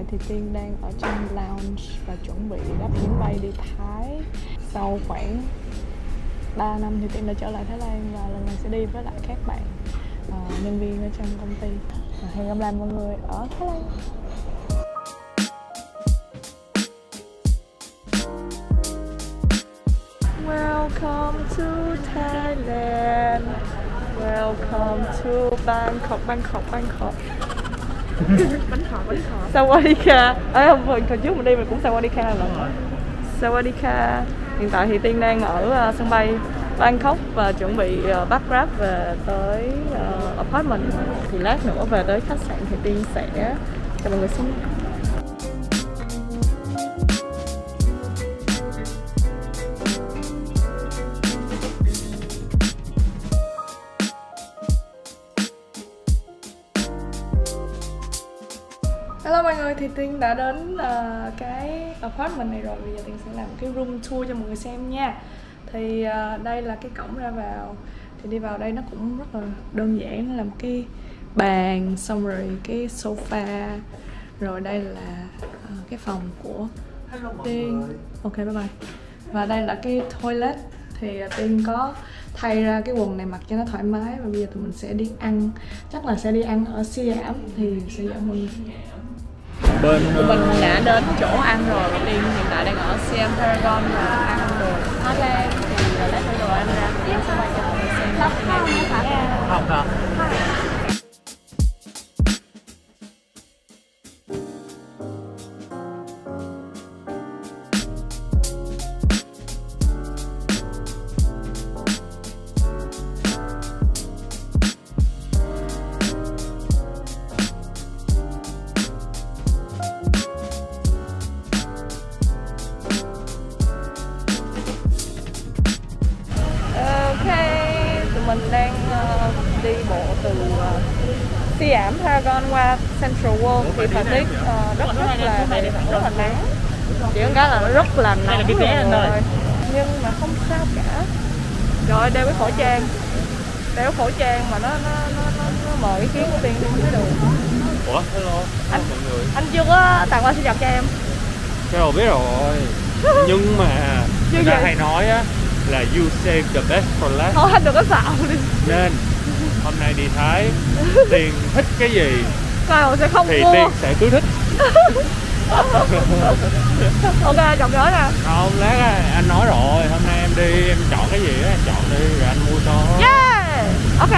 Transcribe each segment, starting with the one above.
thì Tiên đang ở trên lounge và chuẩn bị đáp chuyến bay đi Thái. Sau khoảng 3 năm thì Tiên đã trở lại Thái Lan và lần này sẽ đi với lại các bạn nhân viên ở trong công ty. Hẹn gặp lại mọi người ở Thái Lan. Welcome to Thailand. Welcome to Bangkok. Sawadika. Hồi trước mình đi mình cũng Sawadika rồi. Sawadika. Hiện tại thì Tiên đang ở sân bay Bangkok và chuẩn bị bắt Grab về tới apartment. Thì lát nữa về tới khách sạn thì Tiên sẽ cho mọi người xem. Hello mọi người, thì Tiên đã đến cái apartment này rồi. Bây giờ Tiên sẽ làm cái room tour cho mọi người xem nha. Thì đây là cái cổng ra vào. Thì đi vào đây nó cũng rất là đơn giản. Nó là một cái bàn, xong rồi cái sofa. Rồi đây là cái phòng của Tiên. Ok, bye bye. Và đây là cái toilet. Thì Tiên có thay ra cái quần này mặc cho nó thoải mái. Và bây giờ tụi mình sẽ đi ăn. Chắc là sẽ đi ăn ở Siam. Thì sẽ dẫn mọi người. Tụi mình đã đến chỗ ăn rồi. Tiên hiện tại đang ở Siam Paragon và ăn đồ Thái Lan. Thì lát nữa đồ ăn ra Tiên sẽ quay cho mọi người xem. Không hả? Mình đang đi bộ từ Siam Paragon qua Central World. Thì thời tiết rất là nắng, chỉ có cái là nó rất là nóng rồi, nhưng mà không sao cả. Rồi đeo cái khẩu trang mà nó mờ cái kiến của Tiên không thấy được. Ủa, hello mọi người. Anh chưa có tặng quà sinh nhật cho em. Cái biết rồi. Nhưng mà người ta hay nói á là you save the best for last. Thôi anh đừng có xạo đi. Nên hôm nay đi Thái, Tiên thích cái gì sẽ không thì mua. Tiên sẽ cứ thích. Ok, chọn nhớ nè. Không, lát anh nói rồi, hôm nay em đi em chọn cái gì á, em chọn đi rồi anh mua cho. Yeah. Ok.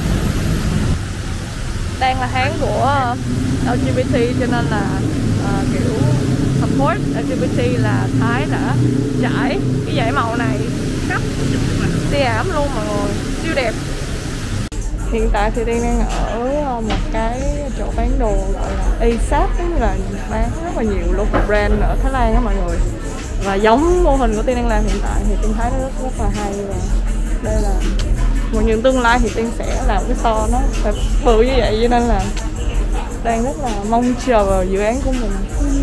Đang là tháng của LGBT cho nên là kiểu support LGBT là Thái đã trải cái dải màu này khắp Siam luôn mọi người, siêu đẹp. Hiện tại thì Tiên đang ở một cái chỗ bán đồ gọi là ASAP, tức là bán rất là nhiều local brand ở Thái Lan đó mọi người. Và giống mô hình của Tiên đang làm hiện tại thì Tiên thấy nó rất là hay. Và đây là một những tương lai thì Tiên sẽ làm cái store nó phải bự như vậy, cho nên là đang rất là mong chờ vào dự án của mình.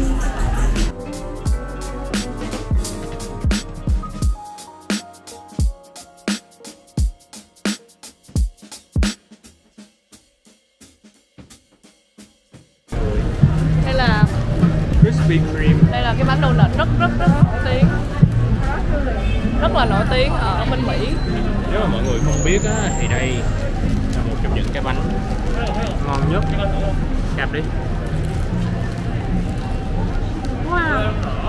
Krispy Kreme. Đây là cái bánh donut rất nổi tiếng, rất là nổi tiếng ở bên Mỹ. Nếu mà mọi người không biết á, thì đây là một trong những cái bánh ngon nhất. Cạp đi. Wow.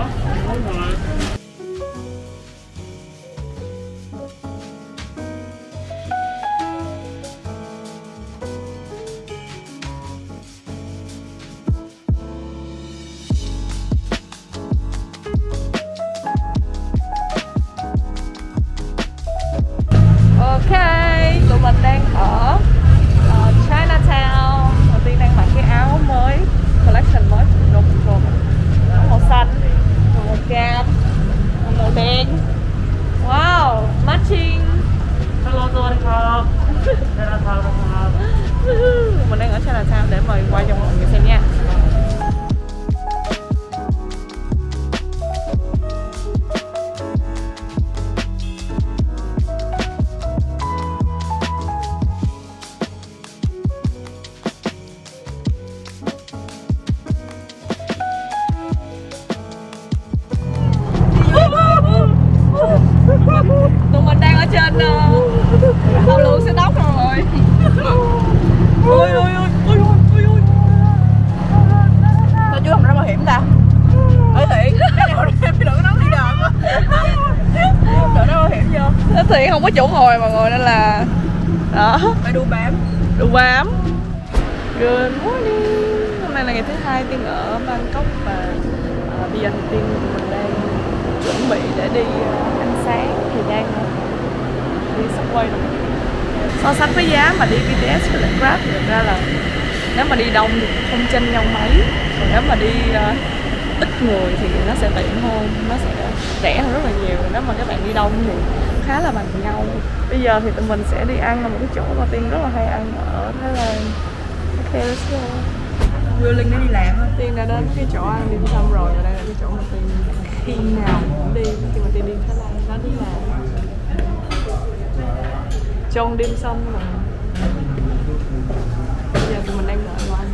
Ok, tụi mình đang ở Chinatown. Tiên đang mặc cái áo mới không có chỗ ngồi mọi người nên là đó phải đu bám. Good morning. Hôm nay là ngày thứ hai Tiên ở Bangkok và bây giờ thì Tiên mình đang chuẩn bị để đi ăn sáng, thì đang đi subway rồi. So sánh với giá mà đi BTS với lại Grab thì thực ra là nếu mà đi đông thì không chênh nhau mấy, còn nếu mà đi ít người thì nó sẽ tiện hơn, nó sẽ rẻ hơn rất là nhiều. Nếu mà các bạn đi đông thì khá là bằng nhau. Bây giờ thì tụi mình sẽ đi ăn ở một cái chỗ mà Tiên rất là hay ăn ở Thái Lan. Ok, let's go. Vừa Linh nó đi làm á. Tiên đã đến cái chỗ ăn dim sum rồi, và đây là cái chỗ mà Tiên khi nào cũng đi khi mà Tiên đi Thái Lan. Nó chính là Chon dim sum mà. Bây giờ tụi mình đang đợi vào ăn.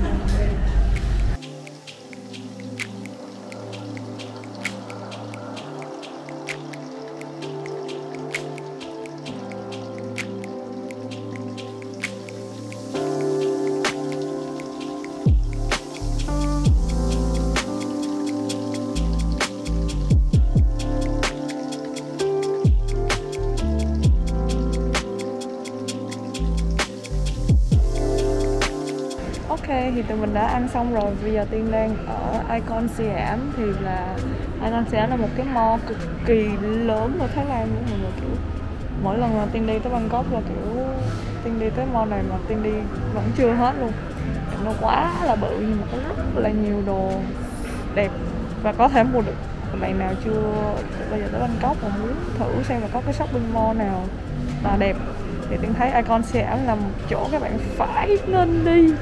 Ok, thì tụi mình đã ăn xong rồi. Bây giờ Tiên đang ở Icon Siam. Thì là Icon Siam là một cái mall cực kỳ lớn ở Thái Lan luôn mọi người. Kiểu mỗi lần mà Tiên đi tới Bangkok là kiểu Tiên đi tới mall này mà Tiên đi vẫn chưa hết luôn. Nó quá là bự nhưng mà có rất là nhiều đồ đẹp và có thể mua được. Bạn nào chưa bây giờ tới Bangkok mà muốn thử xem là có cái shopping mall nào là đẹp thì Tiên thấy Icon Siam là một chỗ các bạn phải nên đi.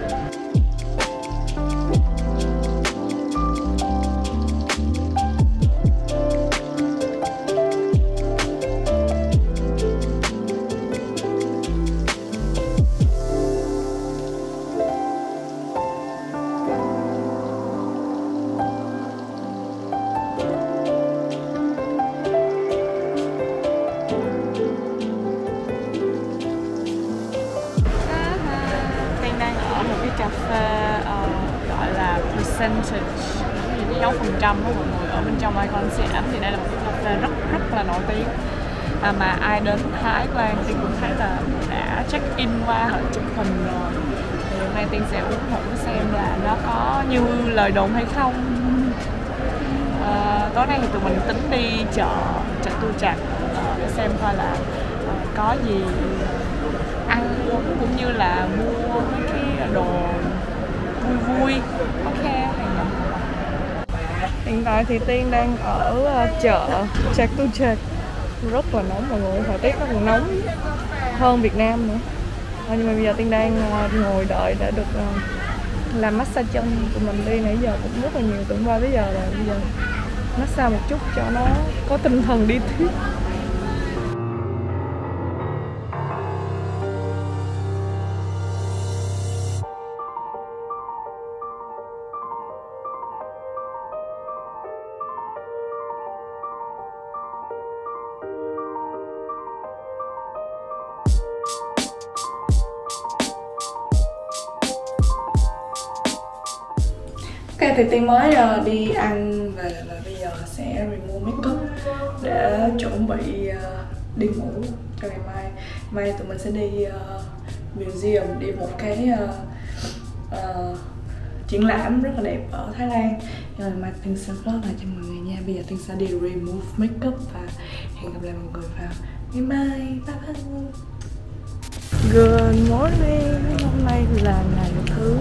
Cà phê gọi là percentage, dấu phần trăm của mọi người ở bên trong Icon Siam. Thì đây là một cái cà phê rất là nổi tiếng mà ai đến Thái Lan Tiên cũng thấy là đã check in qua họ chụp hình rồi. Thì hôm nay Tiên sẽ uống thử xem là nó có như lời đồn hay không. Tối nay thì tụi mình tính đi chợ Tu Chặt để xem coi là có gì ăn uống cũng như là mua mấy cái đồ vui. Ok. Hiện tại thì Tiên đang ở chợ Tu Chặt, rất là nóng mọi người, thời tiết nó còn nóng hơn Việt Nam nữa. Nhưng mà bây giờ Tiên đang ngồi đợi để được làm massage chân. Tụi mình đi nãy giờ cũng rất là nhiều, từ 3 tới giờ rồi. Bây giờ massage một chút cho nó có tinh thần đi tiếp. Ok, thì Tiên mới đi ăn về và bây giờ sẽ remove makeup để chuẩn bị đi ngủ cho ngày mai. Mai tụi mình sẽ đi museum, đi một cái triển lãm rất là đẹp ở Thái Lan. Nhưng mà mai Tiên sẽ vlog lại cho mọi người nha. Bây giờ Tiên sẽ đi remove makeup và hẹn gặp lại mọi người vào ngày mai. Bye bye. Good morning. Hôm nay là ngày thứ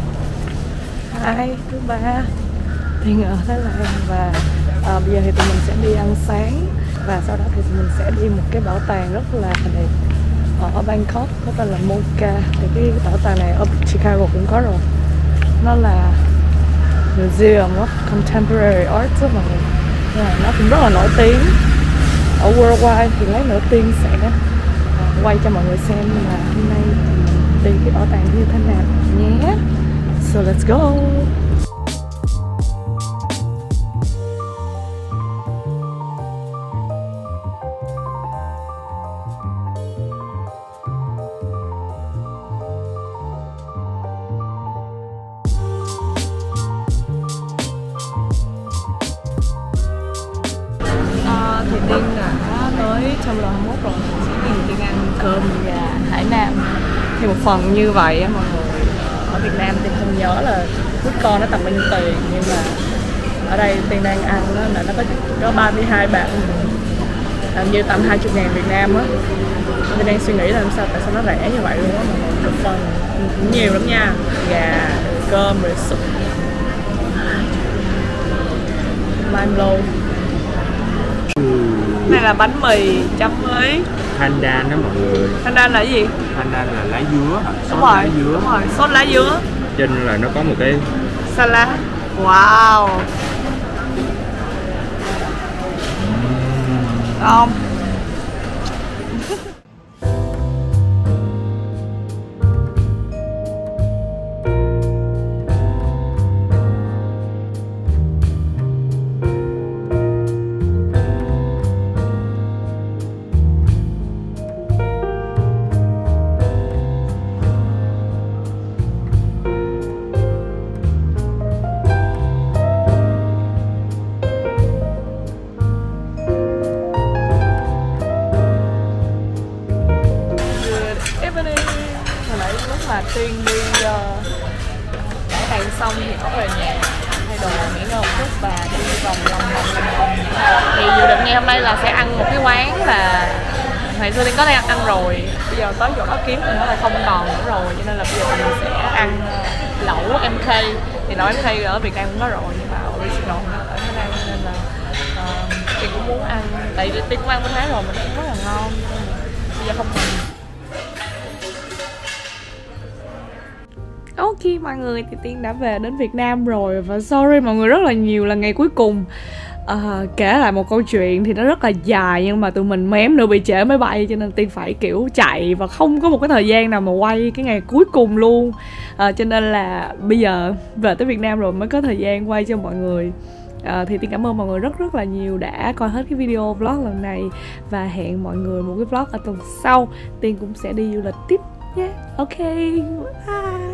2, thứ 3 Tiên ở Thái Lan và bây giờ thì tụi mình sẽ đi ăn sáng và sau đó thì tụi mình sẽ đi một cái bảo tàng rất là đẹp ở Bangkok có tên là Mocha. Thì cái bảo tàng này ở Chicago cũng có rồi, nó là Museum of Contemporary Art đó mọi người. Nó cũng rất là nổi tiếng ở worldwide. Thì lát nữa Tiên sẽ quay cho mọi người xem là hôm nay đi cái bảo tàng như thế nào nhé. So let's go. Thì Tiên đã tới Terminal 21 rồi, mình sẽ đi Tiên ăn cơm và Hải Nam. Thì một phần như vậy mọi người, ở Việt Nam Tiên không nhớ là food con nó tầm bao nhiêu tiền, nhưng mà ở đây Tiên đang ăn đó, là nó có 32 bạc, làm như tầm 20.000 Việt Nam á. Tiên đang suy nghĩ là sao tại sao nó rẻ như vậy luôn á, mà một phần cũng nhiều lắm nha, gà, cơm rồi súp, lime roll. Này là bánh mì chấm với pandan đó mọi người. pandan là cái gì? Pandan là lá dứa, Đúng sốt rồi, lá dứa. đúng rồi, sốt lá dứa. Trên là nó có một cái Salad. Wow. Ngon. Mà Tiên đi đẩy bàn xong thì có về nhà thay đồ nghỉ ngơi một chút và đi vòng vòng. Thì dự định ngày hôm nay là sẽ ăn một cái quán là hồi xưa Tiên có đang ăn rồi, bây giờ tới chỗ đó kiếm thì nó là không còn nữa rồi, cho nên là bây giờ mình sẽ ăn lẩu MK. Thì lẩu MK ở Việt Nam cũng có rồi, nhưng mà original nó ở Thái Lan, nên là Tiên cũng muốn ăn, tại vì Tiên cũng ăn bên Thái rồi, mình cũng rất là ngon, bây giờ không còn. Ok mọi người, thì Tiên đã về đến Việt Nam rồi. Và sorry mọi người rất là nhiều là ngày cuối cùng kể lại một câu chuyện thì nó rất là dài, nhưng mà tụi mình mém nữa bị trễ máy bay, cho nên Tiên phải kiểu chạy và không có một cái thời gian nào mà quay cái ngày cuối cùng luôn. Cho nên là bây giờ về tới Việt Nam rồi mới có thời gian quay cho mọi người. Thì Tiên cảm ơn mọi người rất là nhiều đã coi hết cái video vlog lần này, và hẹn mọi người một cái vlog ở tuần sau. Tiên cũng sẽ đi du lịch tiếp nhé. Ok, bye.